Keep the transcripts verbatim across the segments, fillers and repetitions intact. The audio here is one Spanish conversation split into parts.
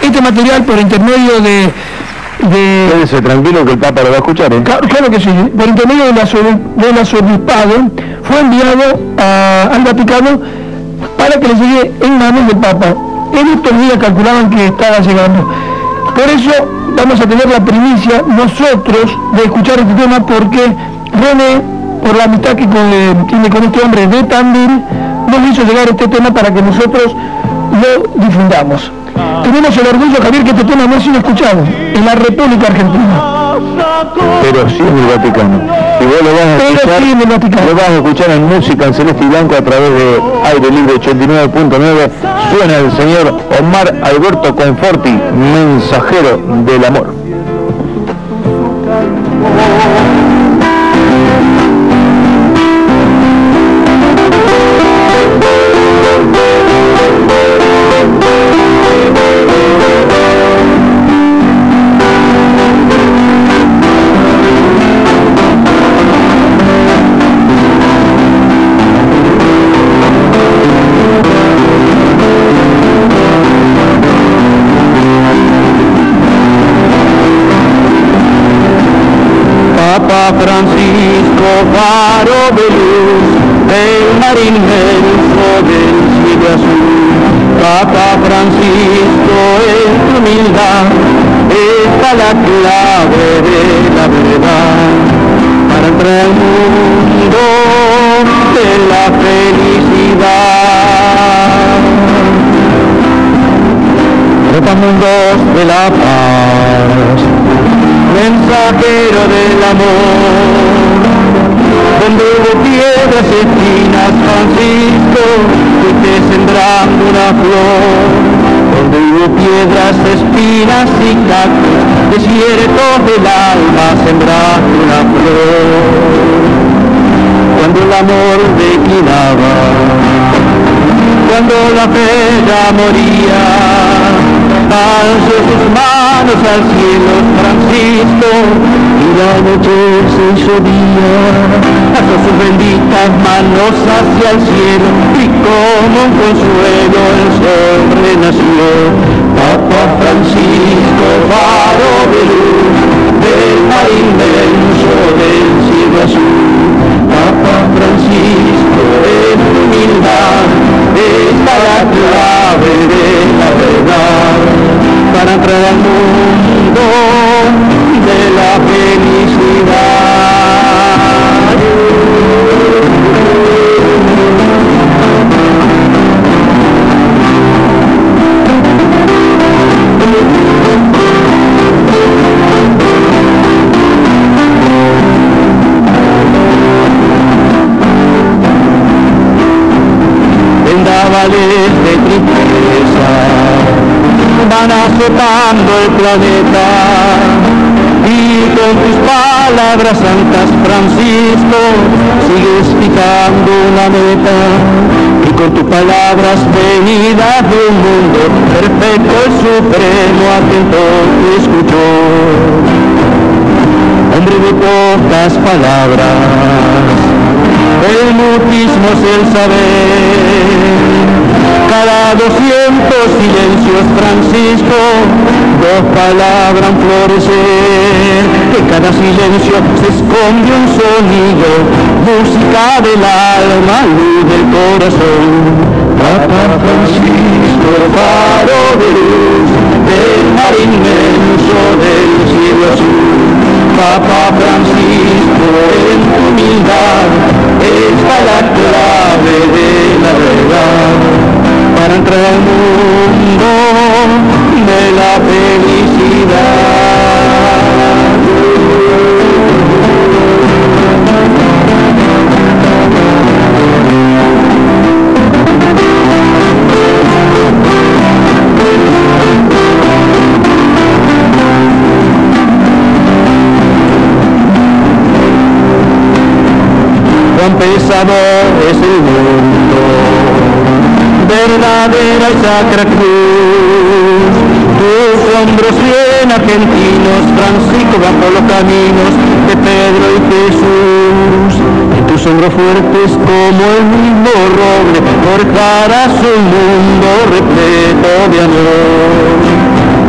este material por intermedio de... de Quédese tranquilo que el Papa lo va a escuchar, ¿eh? Claro, claro que sí, por intermedio del arzobispado fue enviado a, al Vaticano para que le llegue en manos del Papa. En estos días calculaban que estaba llegando. Por eso vamos a tener la primicia nosotros de escuchar este tema, porque René, por la amistad que con, eh, tiene con este hombre de Tandil, nos hizo llegar este tema para que nosotros lo difundamos. Ah. Tenemos el orgullo, Javier, que este tema no ha sido escuchado en la República Argentina. Pero sí en el Vaticano. Y vos lo vas a Pero escuchar, sí en el Vaticano. Lo vas a escuchar en música en celeste y blanco a través de Aire Libre ochenta y nueve punto nueve. Suena el señor Omar Alberto Conforti, mensajero del amor. Francisco, faro de luz del mar inmenso del cielo azul. Papa Francisco, en tu humildad está la clave de la verdad para entrar al mundo de la felicidad. Mundos de la paz, mensajero del amor, donde hubo piedras y espinas, Francisco, fuiste sembrando una flor, donde hubo piedras, espinas y cactus, desiertos del alma, sembraste una flor. Cuando el amor declinaba, cuando la fe ya moría, alzó sus manos al cielo Francisco, y la noche se hizo día, alzó sus benditas manos hacia el cielo, y como un consuelo el sol renació. Papa Francisco, faro de luz del mar inmenso del cielo azul. Papa Francisco, en tu humildad está la clave de la verdad para entrar al mundo de la felicidad. Vendavales de tristeza van azotando el planeta, y con tus palabras santas, Francisco, sigues fijando una meta, y con tus palabras venidas de un mundo perfecto, el supremo atento te escuchó. Hombre de pocas palabras, el mutismo es el saber. Cada doscientos silencios, Francisco, dos palabras florecer. En cada silencio se esconde un sonido, música del alma, luz del corazón. Papa Francisco, faro de luz del mar inmenso del cielo azul. Papa Francisco, en tu humildad está la clave de la verdad para entrar al mundo de la felicidad. Cuán pesado es el mundo, verdadera y sacra cruz. Tus hombros bien argentinos, Francisco, bajo los caminos de Pedro y Jesús. Y tus hombros fuertes como el mismo roble, forjarás un mundo repleto de amor.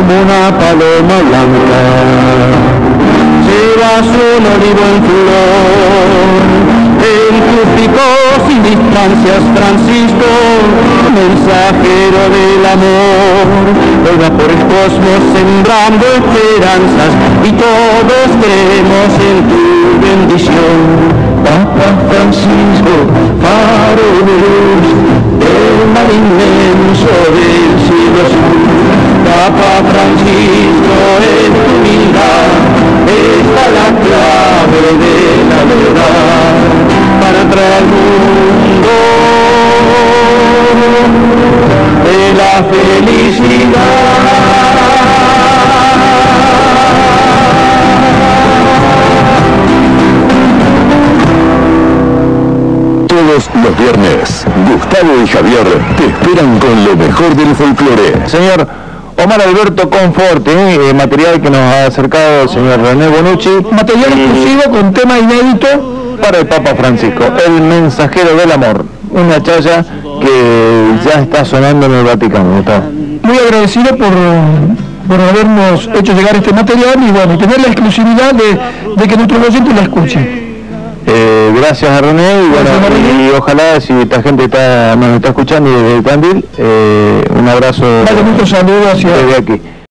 como una paloma blanca. Llevas un olivo en flor, en tus picos y distancias, Francisco, mensajero del amor. Hoy va por el cosmos sembrando esperanzas y todos creemos en tu bendición. Papa Francisco, faro de luz del mar inmenso del cielo azul. Papa Francisco, en tu humildad está la clave de la verdad para traer al mundo de la felicidad. Todos los viernes, Gustavo y Javier te esperan con lo mejor del folclore. Señor Omar Alberto Conforti, eh, material que nos ha acercado el señor René Bonucci. Material exclusivo con tema inédito para el Papa Francisco, el mensajero del amor. Una chaya que ya está sonando en el Vaticano. ¿Está? Muy agradecido por, por habernos hecho llegar este material y bueno, tener la exclusividad de, de que nuestros oyentes la escuchen. Eh, gracias a René y, bueno, y, y ojalá si esta gente está, nos está escuchando desde Tandil, eh, un abrazo vale, muchos saludos hacia desde aquí.